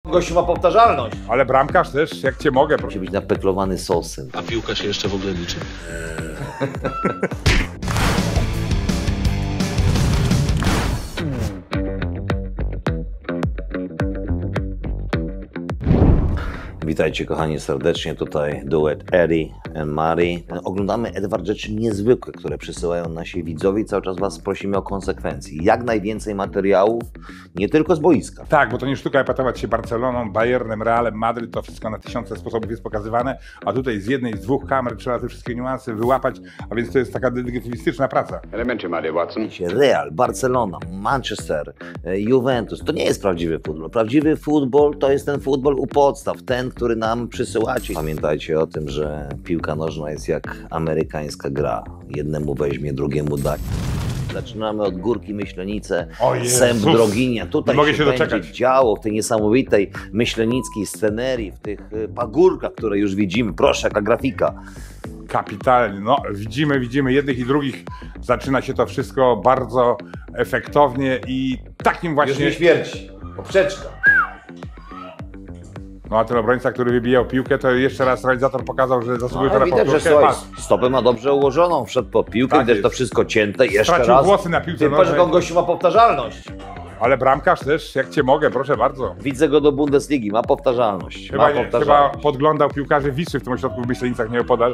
Gościu ma powtarzalność. Ale bramkarz też, jak cię mogę. Musi być napeklowany sosem. A piłka się jeszcze w ogóle liczy. Witajcie kochani serdecznie, tutaj duet Eddie and Mary. Oglądamy Edward rzeczy niezwykłe, które przysyłają nasi widzowie i cały czas was prosimy o konsekwencje. Jak najwięcej materiałów, nie tylko z boiska. Tak, bo to nie sztuka epatować się Barceloną, Bayernem, Realem, Madryt, to wszystko na tysiące sposobów jest pokazywane, a tutaj z jednej, z dwóch kamer trzeba te wszystkie niuanse wyłapać, a więc to jest taka detektywistyczna praca. Elementy, Mary Watson. Real, Barcelona, Manchester, Juventus, to nie jest prawdziwy futbol. Prawdziwy futbol to jest ten futbol u podstaw, ten, który nam przysyłacie. Pamiętajcie o tym, że piłka nożna jest jak amerykańska gra. Jednemu weźmie, drugiemu da. Zaczynamy od Górki Myślenice, Sęp Droginia. Tutaj mogę się będzie doczekać. działo w tej niesamowitej myślenickiej scenerii, w tych pagórkach, które już widzimy. Proszę, jaka grafika. Kapitalnie, no widzimy jednych i drugich. Zaczyna się to wszystko bardzo efektownie i takim właśnie... śmierci. Poprzeczka. No a ten obrońca, który wybijał piłkę, to jeszcze raz realizator pokazał, że zasługuje to na Widać, że powtórkę. słuchaj, Patrz, stopę ma dobrze ułożoną, wszedł po piłkę, Tak widać, że to jest. wszystko cięte. Jeszcze Stracił raz. włosy na piłce Ty patrz, nożnej. jak gościu ma powtarzalność. Ale bramkarz też, jak cię mogę, proszę bardzo. Widzę go do Bundesligi, ma powtarzalność. Chyba podglądał piłkarzy Wisły w tym ośrodku w Myślenicach nieopodal.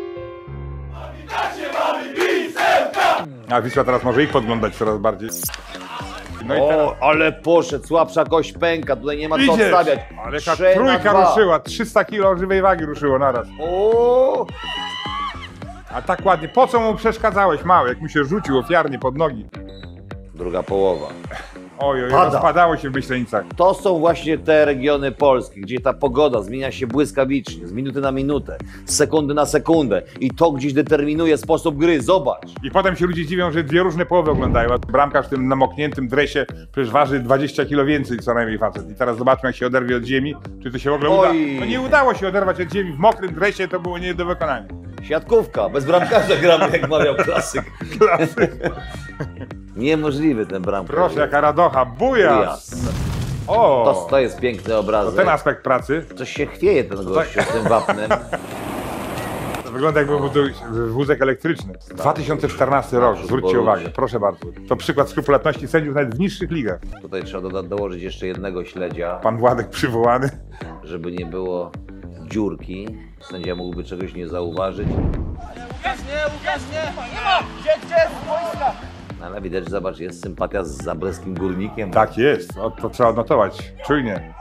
A Wisła teraz może ich podglądać coraz bardziej. No i teraz... O, ale poszedł, słabsza kość pęka, tutaj nie ma co Idziesz, odstawiać. ale jaka 3 na trójka 2. ruszyła, 300 kg żywej wagi ruszyło naraz. O, A tak ładnie, po co mu przeszkadzałeś, mały, jak mu się rzucił ofiarnie pod nogi. druga połowa. Oj, Pada. rozpadało się w Myślenicach. To są właśnie te regiony Polski, gdzie ta pogoda zmienia się błyskawicznie, z minuty na minutę, z sekundy na sekundę i to gdzieś determinuje sposób gry. Zobacz. I potem się ludzie dziwią, że dwie różne połowy oglądają. A bramkarz w tym namokniętym dresie przecież waży 20 kg więcej co najmniej facet. I teraz zobaczmy, jak się oderwie od ziemi, czy to się w ogóle uda. Oj. No nie udało się oderwać od ziemi w mokrym dresie, to było nie do wykonania. Siatkówka, bez bramkarza gramy, jak mawiał klasyk. Niemożliwy ten bramkarz. Proszę, jaka radocha, bujas! Jasne. O, To jest piękny obrazek. ten aspekt pracy. Coś się chwieje ten gościu z tym wapnem. To wygląda, jakby był to wózek elektryczny. 2014 rok, zwróćcie uwagę, proszę bardzo. To przykład skrupulatności sędziów nawet w niższych ligach. Tutaj trzeba dołożyć jeszcze jednego śledzia, Pan Władek przywołany. żeby nie było dziurki. Sędzia mógłby czegoś nie zauważyć. No, ale widać, że zobacz, jest sympatia z zabreskim górnikiem. Tak jest, no, to trzeba odnotować, czujnie.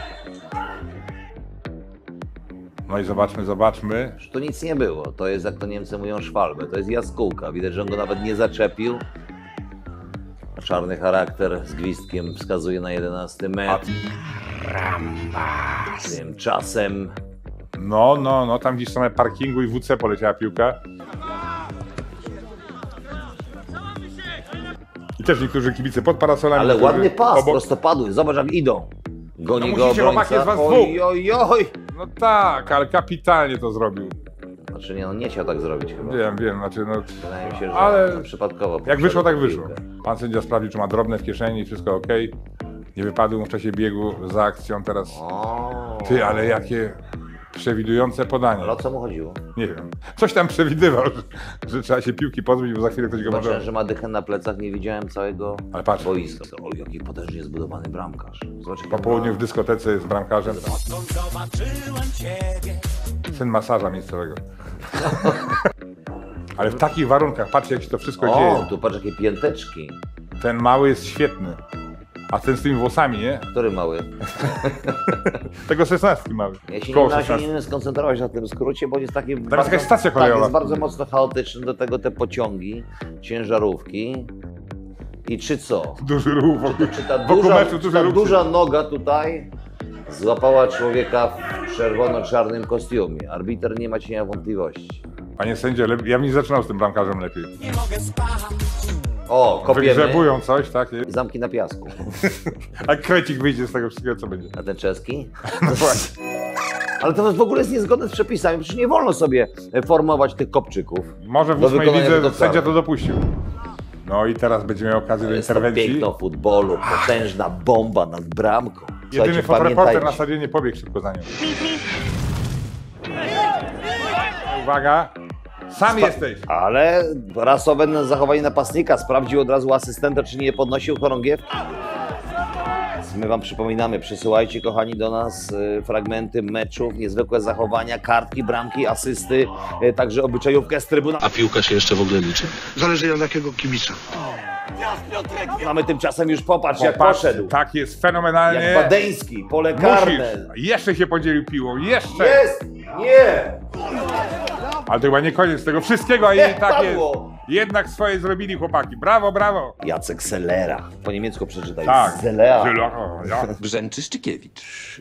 No i zobaczmy. Że to nic nie było. To jest, jak to Niemcy mówią, szwalbę. To jest jaskółka. Widać, że on go nawet nie zaczepił. A czarny charakter z gwizdkiem wskazuje na 11 metr. Tymczasem No, tam gdzieś w stronę parkingu i WC poleciała piłka. I też niektórzy kibice pod parasolami. ale niektórzy ładny pas, obok. prostopadły. Zobacz, jak idą. Goni No go musicie, chłopaki, jest obrońca. was dwóch. Oj. No tak, ale kapitalnie to zrobił. Znaczy nie, no nie chciał tak zrobić chyba. Wiem, znaczy no... Wydaje mi się, że Ale przypadkowo. Jak wyszło, tak poszedł wyszło. piłkę. Pan sędzia sprawdził, czy ma drobne w kieszeni i wszystko ok. Nie wypadł mu w czasie biegu za akcją teraz. O. Ty, ale jakie przewidujące podanie. Ale o co mu chodziło? Nie wiem. Coś tam przewidywał, że trzeba się piłki pozbyć, bo za chwilę ktoś go Zobaczyłem, może... że ma dychę na plecach, nie widziałem całego Ale patrz. boiska. O, jaki potężnie zbudowany bramkarz. Zobacz, jak Po południu w dyskotece jest bramkarzem. Syn masaża miejscowego. Ale w takich warunkach, patrzcie, jak się to wszystko O, dzieje. tu patrz, jakie pięteczki. Ten mały jest świetny. A ten z tymi włosami, nie? Który mały? Tego 16 mały. Ja się Koło nie, na razie 16. nie wiem skoncentrować na tym skrócie, bo jest taki Tam jest jakaś stacja kolejowa. Tak, jest bardzo mocno chaotyczny, do tego te pociągi, ciężarówki. I czy co? Duży ruch wokół, Czy ta wokół duża, meczu, czy duży ta ruch. duża noga tutaj złapała człowieka w czerwono-czarnym kostiumie? Arbiter nie ma cienia wątpliwości. Panie sędzio, ja bym nie zaczynał z tym bramkarzem lepiej. O, kopiemy. Wygrzebują coś, tak? Zamki na piasku. A krecik wyjdzie z tego wszystkiego, co będzie. A ten czeski? No właśnie. Ale to w ogóle jest niezgodne z przepisami, przecież nie wolno sobie formować tych kopczyków. Może w Do 8 wykonania lidze tego sędzia prawa. to dopuścił. No i teraz będzie miał okazję do To jest to interwencji. piękno futbolu, potężna bomba nad bramką. Jedyny Słuchajcie, fotoreporter na pamiętajcie. stadionie pobiegł szybko za nią. Uwaga, sam jesteś. Ale rasowe zachowanie napastnika sprawdził od razu asystenta, czy nie podnosił chorągiewki. My wam przypominamy, przysyłajcie kochani do nas fragmenty meczów, niezwykłe zachowania, kartki, bramki, asysty, także obyczajówkę z trybuna. A piłka się jeszcze w ogóle liczy? Zależy od jakiego kibica. Mamy tymczasem już popatrz jak Popatrz, poszedł. tak jest fenomenalnie. Jak Badeński, pole Musisz. karne. Jeszcze się podzielił piłą, jeszcze. Jest! Nie! Ale to chyba nie koniec tego wszystkiego, a Nie, i tak jest. padło. Jednak swoje zrobili chłopaki. Brawo, brawo. Jacek Sellera. Po niemiecku przeczytaj. Tak. Zelea. Ja. Brzęczy Szczykiewicz.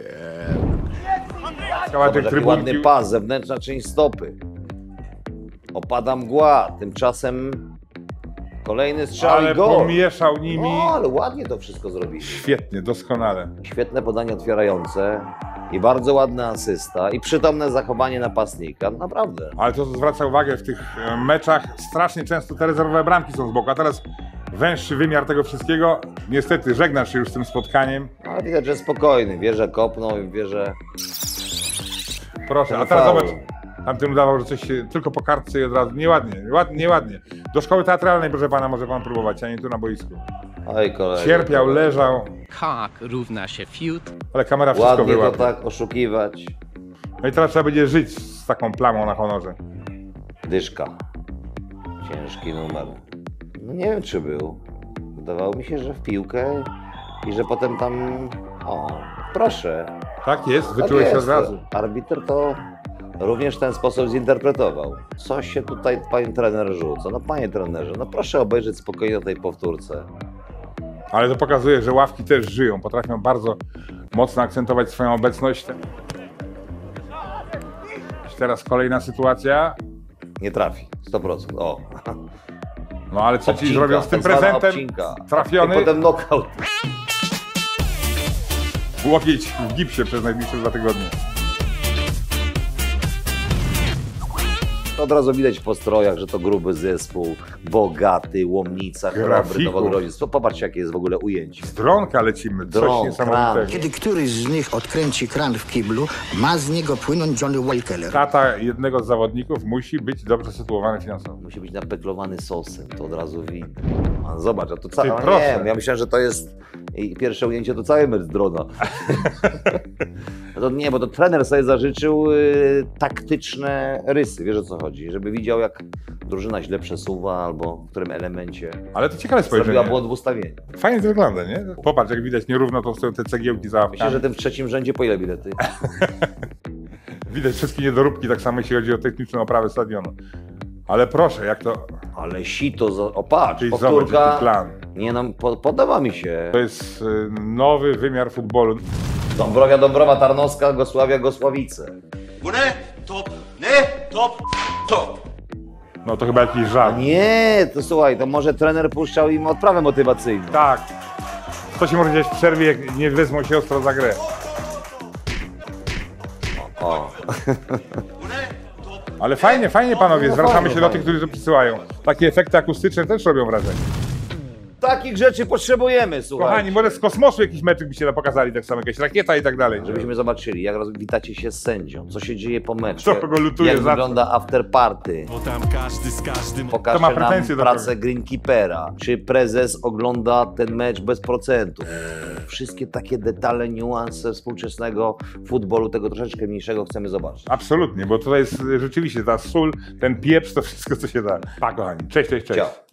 Kawałek Taki trybunki. ładny pas, zewnętrzna część stopy. Opada mgła. Tymczasem kolejny strzał Ale i gol. pomieszał nimi. No, ale ładnie to wszystko zrobili. Świetnie, doskonale. Świetne podanie otwierające i bardzo ładna asysta i przytomne zachowanie napastnika. Naprawdę. Ale to, co zwraca uwagę w tych meczach, strasznie często te rezerwowe bramki są z boku, a teraz węższy wymiar tego wszystkiego. Niestety żegnasz się już z tym spotkaniem. Ale widać, że spokojny. Wie, że kopnął i wie, że... Proszę, a Ten teraz faul. zobacz. Tamten udawał, że coś się tylko po kartce i od razu. Nieładnie. Do szkoły teatralnej, proszę pana, może pan próbować, a nie tu na boisku. Oj, kolego. Cierpiał, leżał, Hak równa się fiut. ale kamera wszystko Ładnie to wyłapie. tak oszukiwać. No i teraz trzeba będzie żyć z taką plamą na honorze. Dyszka. Ciężki numer. No nie wiem, czy był. Wydawało mi się, że w piłkę i że potem tam... O, proszę. Tak jest, Tak wyczułeś się jest. od razu. Arbiter to również w ten sposób zinterpretował. Co się tutaj pan trener rzuca? No panie trenerze, no proszę obejrzeć spokojnie na tej powtórce. Ale to pokazuje, że ławki też żyją, potrafią bardzo mocno akcentować swoją obecność. Teraz kolejna sytuacja. Nie trafi, 100%. O, No ale co ci obcinka, zrobią z tym tak zwana prezentem? obcinka. Trafiony, I potem knockout. łokieć w gipsie przez najbliższe 2 tygodnie. Od razu widać po strojach, że to gruby zespół, bogaty, Łomnica, Chrobry, Grafików. Nowogrodziec. Popatrzcie, jakie jest w ogóle ujęcie. Z dronka lecimy, coś Dron, niesamowitego. kran. Kiedy któryś z nich odkręci kran w kiblu, ma z niego płynąć Johnny Walker. Tata jednego z zawodników musi być dobrze sytuowany finansowo. Musi być napeklowany sosem, to od razu widać. A zobacz, a to Ty, całe. proszę. Nie, ja myślałem, że to jest i pierwsze ujęcie to cały mecz z drona. No to nie, bo to trener sobie zażyczył taktyczne rysy, wiesz o co chodzi, żeby widział jak drużyna źle przesuwa albo w którym elemencie Ale to ciekawe zrobiła spojrzenie. błąd w ustawieniu. Fajnie to wygląda, nie? Popatrz, jak widać nierówno to stoją te cegiełki za Myślę, ławkami. że ten w trzecim rzędzie po ile bilety? Widać wszystkie niedoróbki, tak samo jeśli chodzi o techniczną oprawę stadionu. Ale proszę, jak to... Ale sito, o patrz, Czyli zobacz, powtórka. jaki plan. Nie, no, podoba mi się. To jest nowy wymiar futbolu. Dąbrowia, Dąbrowa Tarnowska, Gosławia, Gosławice. No to chyba jakiś A żart. nie, to słuchaj, to może trener puszczał im odprawę motywacyjną. Tak. Co się może dziać w przerwie, jak nie wezmą się ostro za grę? O. Ale fajnie panowie, No zwracamy fajnie, się do tych, fajnie. którzy to przysyłają. Takie efekty akustyczne też robią wrażenie. Takich rzeczy potrzebujemy, słuchaj. Kochani, może z kosmosu jakiś meczyk byście nam pokazali, tak samo jakaś rakieta i tak dalej. Żebyśmy zobaczyli, jak witacie się z sędzią, co się dzieje po meczu, Kto kogo lutuje, jak za co. wygląda after party. Bo tam każdy z każdym. Pokażcie ma nam pretensje do pracę kogo? greenkeepera, czy prezes ogląda ten mecz bez procentów. Wszystkie takie detale, niuanse współczesnego futbolu, tego troszeczkę mniejszego chcemy zobaczyć. Absolutnie, bo tutaj jest rzeczywiście ta sól, ten pieprz, to wszystko co się da. Pa kochani, cześć. Ciao.